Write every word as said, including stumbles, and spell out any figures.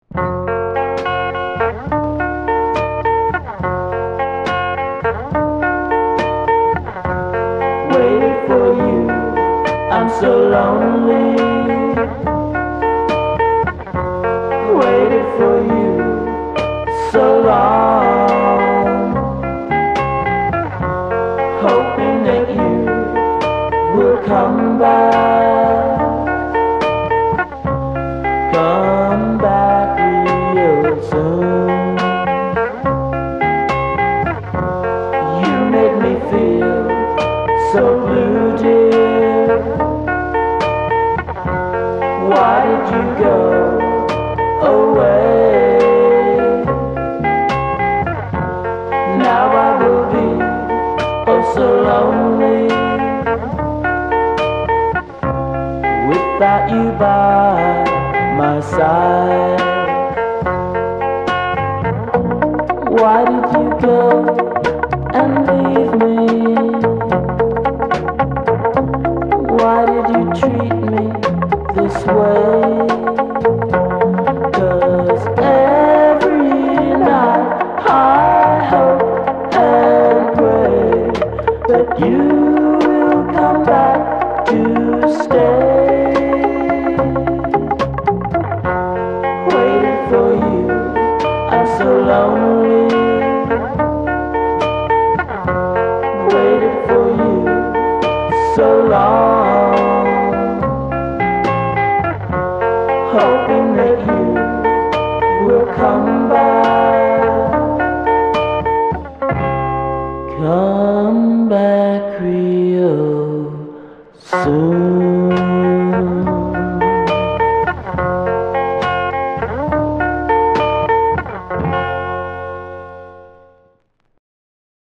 Waited for you, I'm so lonely. Waited for you so long, hoping that you will come back, come back real soon. You made me feel so blue, dear. Why did you go away? Now I will be oh so lonely without you by my side. Why did you go and leave me? Why did you treat me this way? 'Cause every night I hope and pray that you will come back to stay. Waiting for you, I'm so lonely.